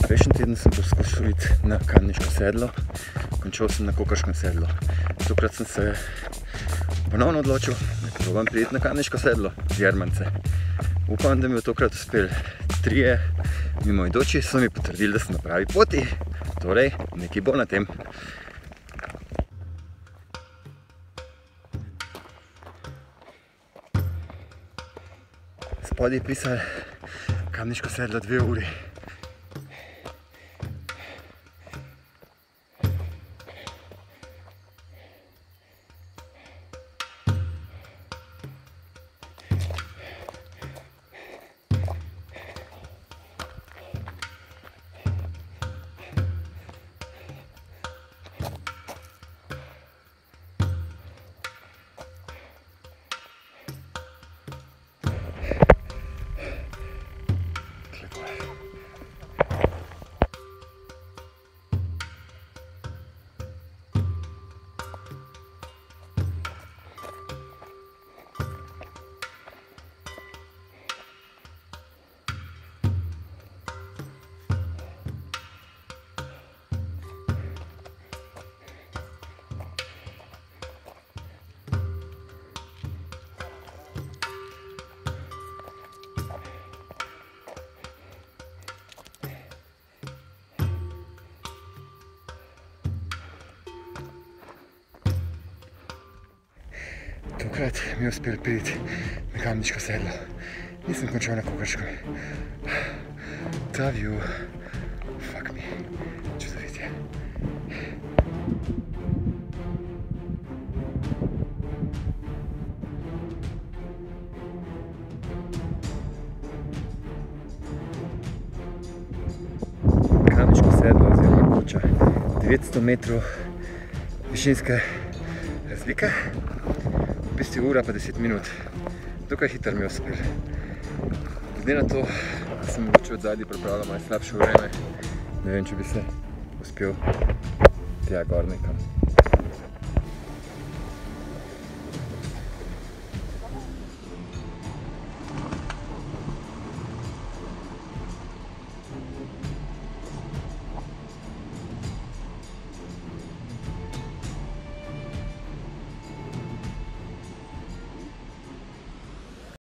Prejšnji teden sem poskušal iti na Kamniško sedlo, končal sem na Kokrškem sedlu. Tokrat sem se ponovno odločil, da probam priti na Kamniško sedlo z Jermance. Upam, da mi bo tokrat uspel. Trije mimoidoči so mi potrdili, da sem na pravi poti, torej nekaj bo na tem. Spodaj je pisal Kamniško sedlo 2 uri. Tokrat mi je uspel priti na Kamniško sedlo. Nisem končal na Kokrškem. Ta view, fuck me, čudovitje. Kamniško sedlo oziroma koča, 900 metrov višinske razlike. V bistvu ura pa 10 minut. Dokaj hitro mi je uspel. Glede na to, da sem mogoče od zadnji pripravljal malo slabše vreme, ne vem, če bi se uspel tja gor nekam.